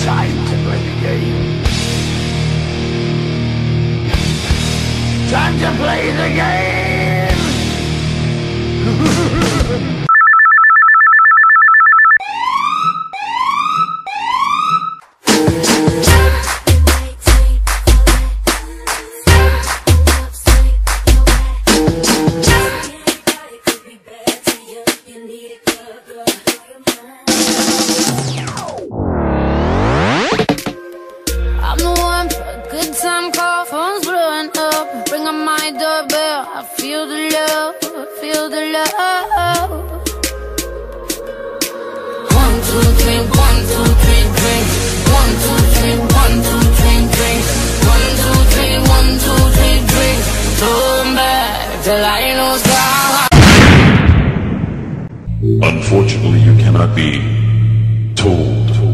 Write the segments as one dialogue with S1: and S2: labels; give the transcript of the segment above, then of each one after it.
S1: Time to play the game. Time to play the game.
S2: I'm the one for a good time call, phone's blowing up. Ring on my doorbell, I feel the love, I feel the love. 1, 2, 3, 1, 2, 3, drink. 1, 2, 3, 1, 2, 3, drink. 1, 2, 3, 1, 2, 3, drink. Turn back till I lose God.
S3: Unfortunately, you cannot be told.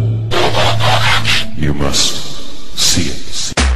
S3: You must see it.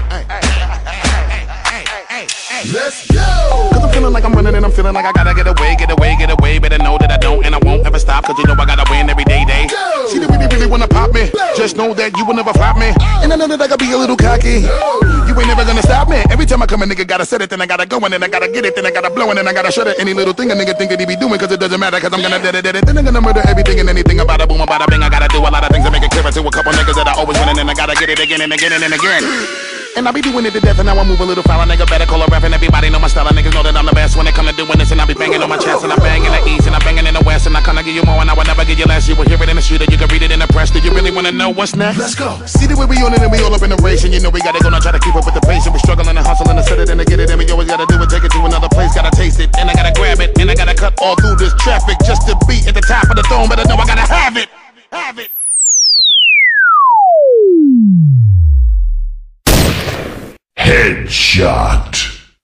S4: Let's go! Cause I'm feeling like I'm running and I'm feeling like I gotta get away, get away, get away. Better know that I don't and I won't ever stop. Cause you know I gotta win every day. See, they really wanna pop me. Just know that you will never flop me. And I know that I gotta be a little cocky. You ain't never gonna stop me. Every time I come a nigga gotta set it, then I gotta go and then I gotta get it, then I gotta blow and then I gotta shut it. Any little thing a nigga think that he be doing, cause it doesn't matter, cause I'm gonna dead it. Then I'm gonna murder everything and anything about a boom, about a bing. I gotta do a lot of things to make it clearer to a couple niggas that I always win and then I gotta get it again and again and again. And I be doing it to death, and now I move a little foul. A nigga better call a ref, and everybody know my style. Niggas know that I'm the best when it come to doing this. And I be banging on my chest, and I bang in the east, and I banging in the west. And I kinda give you more, and I will never give you less. You will hear it in the street, or you can read it in the press. Do you really wanna know what's next? Let's go. See the way we on it, and we all up in the race. And you know we gotta go now, try to keep up with the pace. And we struggling and hustling and set it and to get it. And we always gotta do it, take it to another place. Gotta taste it, and I gotta grab it. And I gotta cut all through this traffic just to be at the top of the throne. But I know I gotta have it. Have it.
S3: Headshot.